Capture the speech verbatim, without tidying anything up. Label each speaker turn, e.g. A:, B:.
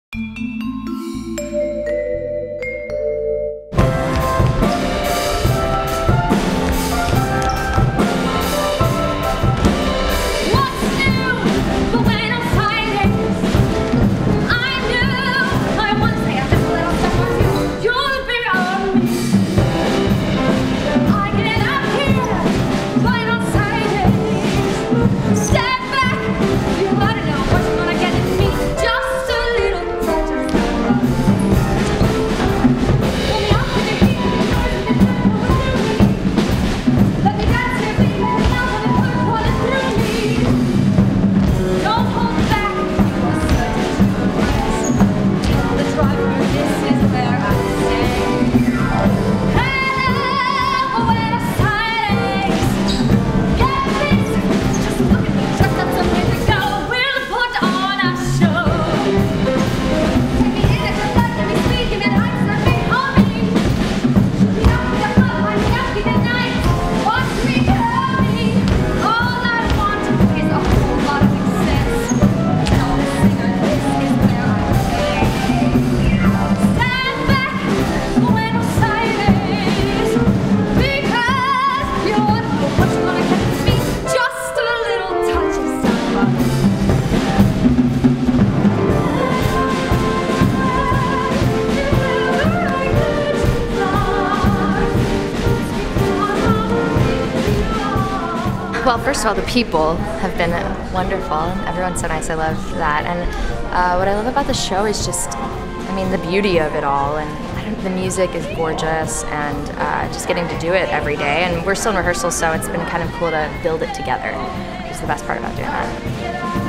A: Well, first of all, the people have been wonderful. Everyone's so nice. I love that. And uh, what I love about the show is just, I mean, the beauty of it all. And I don't, the music is gorgeous, and uh, just getting to do it every day. And we're still in rehearsal, so it's been kind of cool to build it together. It's the best part about doing that.